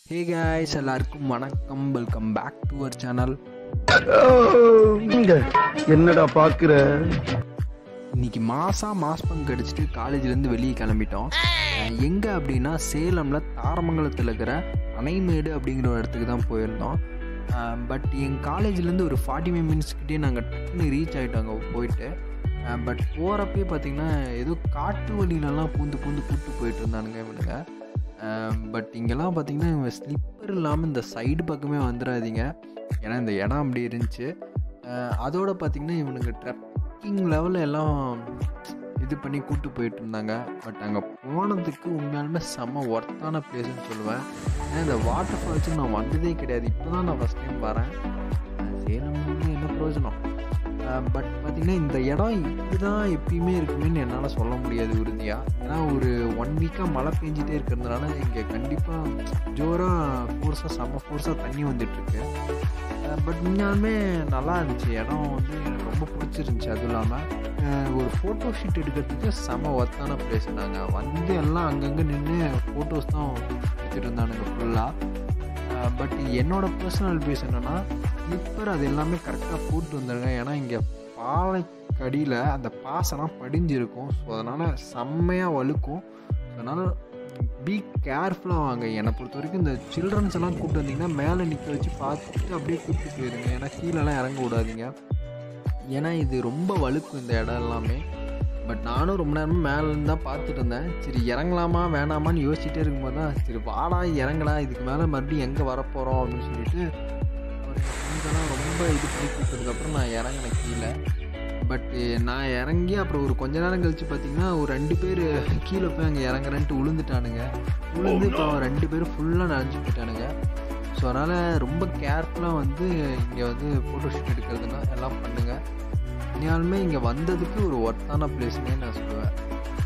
ஹே guys, எல்லாருக்கும் வணக்கம். Welcome back to our channel. என்னடா பாக்குற? இன்னைக்கு மாஸ் பங்க் அடிச்சுட்டு காலேஜ்லேருந்து வெளியே கிளம்பிட்டோம். எங்கே அப்படின்னா சேலமில் தாரமங்கலத்தில் இருக்கிற அணைமேடு அப்படிங்கிற ஒரு இடத்துக்கு தான் போயிருந்தோம். பட் எங்கள் காலேஜ்லேருந்து ஒரு 45 மினிட்ஸ்கிட்டே நாங்கள் டக்குன்னு ரீச் ஆகிட்டோம் அங்கே போயிட்டு. பட் போகிறப்பே பார்த்திங்கன்னா ஏதோ காட்டு வழியிலலாம் பூந்து கூப்பிட்டு போயிட்டு இருந்தானுங்க இவனுங்க. பட் இங்கெல்லாம் பார்த்திங்கன்னா இவங்க ஸ்லிப்பர் இல்லாமல் இந்த சைடு பக்கமே வந்துடாதீங்க, ஏன்னா இந்த இடம் அப்படி இருந்துச்சு. அதோடு பார்த்திங்கன்னா இவனுங்க ட்ரெக்கிங் லெவலில் எல்லாம் இது பண்ணி கூப்பிட்டு போயிட்டு இருந்தாங்க. பட் அங்கே போனதுக்கு உண்மையாலுமே செம்ம ஒர்த்தான பிளேஸ்ன்னு சொல்லுவேன். ஏன்னா இந்த வாட்டர் ஃபால்ஸுக்கு நான் வந்ததே கிடையாது, இப்போ தான் நான் ஃபஸ்ட் டைம் வரேன். சேலம் என்ன பிரயோஜனம். பட் பார்த்திங்கன்னா இந்த இடம் இப்படி தான் எப்பயுமே இருக்குமேன்னு என்னால் சொல்ல முடியாது உறுதியாக. ஏன்னா ஒரு 1 வீக்காக மழை பெஞ்சிட்டே இருக்கிறதுனால இங்கே கண்டிப்பாக ஜோராக செம்ம ஃபோர்ஸாக தண்ணி வந்துட்டுருக்கு. பட் உண்மையாலுமே நல்லா இருந்துச்சு இடம், வந்து எனக்கு ரொம்ப பிடிச்சிருந்துச்சி. அதுவும் இல்லாமல் ஒரு ஃபோட்டோ ஷூட் எடுக்கிறதுக்கு செம்ம ஒர்த்தான பிளேஸ். நாங்கள் வந்து எல்லாம் அங்கங்கே நின்று ஃபோட்டோஸ் தான் எடுத்துகிட்டு இருந்தானுங்க ஃபுல்லாக. பட் என்னோடய பர்சனல் பேஸ் என்னென்னா, ஸ்லிப்பர் அது எல்லாமே கரெக்டாக போட்டு வந்துடுங்க. ஏன்னா இங்கே பாலைக்கடியில் அந்த பாசெல்லாம் படிஞ்சிருக்கும். ஸோ அதனால் செம்மையாக வழுக்கும். அதனால் பி கேர்ஃபுல்லாக வாங்க. என்னை பொறுத்த வரைக்கும் இந்த சில்ட்ரன்ஸ் எல்லாம் கூப்பிட்டு வந்தீங்கன்னா மேலே நிற்க வச்சு பார்த்துட்டு அப்படியே கூப்பிட்டு போயிருங்க. ஏன்னா கீழெல்லாம் இறங்க விடாதீங்க, ஏன்னா இது ரொம்ப வழுக்கும் இந்த இடம் எல்லாமே. பட் நானும் ரொம்ப நேரமாக மேலேருந்து தான் பார்த்துட்டு இருந்தேன். சரி இறங்கலாமா வேணாமான்னு யோசிச்சுட்டே இருக்கும்போது தான் சரி வாடா இறங்கலாம், இதுக்கு மேலே மறுபடியும் எங்கே வரப்போகிறோம் அப்படின்னு சொல்லிட்டு ஒரு ஃப்ரெண்ட்ஸெல்லாம் ரொம்ப இது பண்ணி கூப்பிட்டதுக்கப்புறம் நான் இறங்கினேன் கீழே. பட்டு நான் இறங்கி அப்புறம் ஒரு கொஞ்ச நேரம் கழித்து பார்த்திங்கன்னா ஒரு 2 பேர் கீழே போய் அங்கே இறங்குறேன்ட்டு விழுந்துட்டானுங்க. விழுந்து இப்போ 2 பேர் ஃபுல்லாக நனைஞ்சு போயிட்டானுங்க. ஸோ அதனால் ரொம்ப கேர்ஃபுல்லாக வந்து இங்கே வந்து ஃபோட்டோ ஷூட் எடுக்கிறதுனா எல்லாம் பண்ணுங்கள். உண்மையாலுமே இங்கே வந்ததுக்கு ஒரு ஒர்த்தான பிளேஸ்னே நான் சொல்லுவேன்.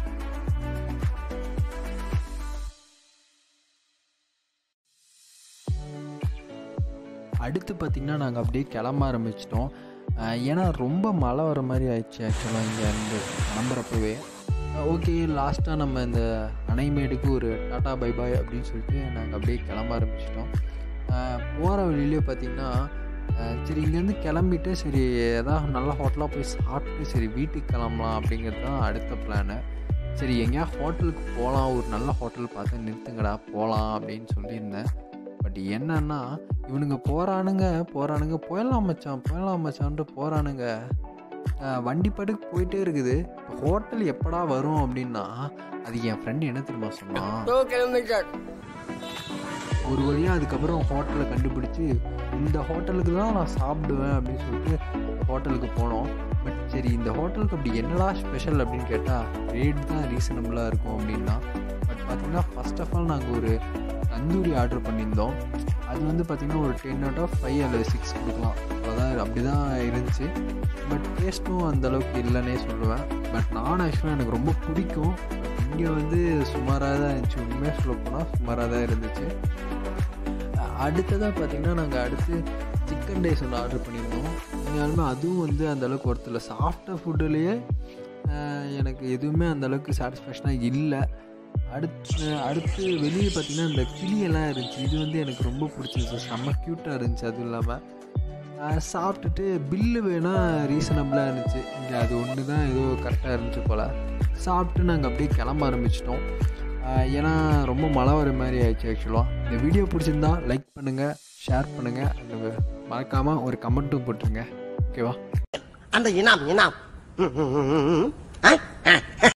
அடுத்து பார்த்திங்கன்னா நாங்கள் அப்படியே கிளம்ப ஆரம்பிச்சிட்டோம். ஏன்னா ரொம்ப மழை வர மாதிரி ஆயிடுச்சு ஆக்சுவலாக இங்கே இருந்து கிளம்புறப்பவே. ஓகே, லாஸ்ட்டாக நம்ம இந்த அணைமேடுக்கு ஒரு டாட்டா பை பாய் அப்படின்னு சொல்லிட்டு நாங்கள் அப்படியே கிளம்ப ஆரம்பிச்சிட்டோம். போகிற வழியிலே பார்த்திங்கன்னா சரி இங்கேருந்து கிளம்பிட்டு சரி எதாவது நல்ல ஹோட்டலாக போய் சாப்பிட்டு சரி வீட்டுக்கு கிளம்பலாம் அப்படிங்கிறது தான் அடுத்த பிளானு. சரி எங்கேயா ஹோட்டலுக்கு போகலாம், ஒரு நல்ல ஹோட்டல் பார்த்து நிறுத்துங்கடா போகலாம் அப்படின்னு சொல்லியிருந்தேன். பட் என்னன்னா இவனுங்க போகிறானுங்க போயிடலாம் மச்சான்ட்டு போகிறானுங்க. வண்டி பாட்டுக்கு போயிட்டே இருக்குது. ஹோட்டல் எப்படா வரும் அப்படின்னா அது என் ஃப்ரெண்டு என்ன தெரியுமா சொன்னான், ஒரு வழியாக அதுக்கப்புறம் ஹோட்டலை கண்டுபிடிச்சி இந்த ஹோட்டலுக்கு தான் நான் சாப்பிடுவேன் அப்படின்னு சொல்லிட்டு ஹோட்டலுக்கு போனோம். பட் சரி இந்த ஹோட்டலுக்கு அப்படி என்னடா ஸ்பெஷல் அப்படின்னு கேட்டால் ரேட் தான் ரீசனபிளாக இருக்கும் அப்படின்னா. பட் பார்த்திங்கன்னா ஃபர்ஸ்ட் ஆஃப் ஆல் நாங்கள் ஒரு தந்தூரி ஆர்டர் பண்ணியிருந்தோம். அது வந்து பார்த்திங்கன்னா ஒரு 10 out of 5 அல்லது 6 கொடுக்கலாம், அதான் அப்படி தான் இருந்துச்சு. பட் டேஸ்ட்டும் அந்தளவுக்கு இல்லைன்னே சொல்லுவேன். பட் நான் ஆக்சுவலாக எனக்கு ரொம்ப பிடிக்கும். இங்கே வந்து சுமாராக தான் இருந்துச்சு, உண்மையாக சொல்லப்போனால் சுமாராக தான் இருந்துச்சு. அடுத்ததாக பார்த்திங்கன்னா நாங்கள் அடுத்து சிக்கன் ரைஸ் ஒன்று ஆர்டர் பண்ணியிருந்தோம். உண்மையாலுமே அதுவும் வந்து அந்தளவுக்கு ஒருத்தர் சாஃப்டாக ஃபுட்டுலேயே எனக்கு எதுவுமே அந்தளவுக்கு சாட்டிஸ்ஃபேக்ஷனாக இல்லை. அடுத்து வெளியே பார்த்திங்கன்னா இந்த கிளியெல்லாம் இருந்துச்சு, இது வந்து எனக்கு ரொம்ப பிடிச்சிருந்துச்சு, செம்ம க்யூட்டாக இருந்துச்சு. அதுவும் இல்லாமல் சாப்பிட்டுட்டு பில்லு வேணால் ரீசனபிளாக இருந்துச்சு. இங்கே அது ஒன்று தான் ஏதோ கரெக்டாக இருந்துச்சு போல். சாப்பிட்டு நாங்கள் அப்படியே கிளம்ப ஆரம்பிச்சிட்டோம். ஏன்னா ரொம்ப மழை வர மாதிரி ஆயிடுச்சு ஆக்சுவலாக. இந்த வீடியோ பிடிச்சிருந்தா லைக் பண்ணுங்கள், ஷேர் பண்ணுங்கள், அந்த மறக்காமல் ஒரு கமெண்ட்டும் போட்டுருங்க. ஓகேவா? அந்த இனாம்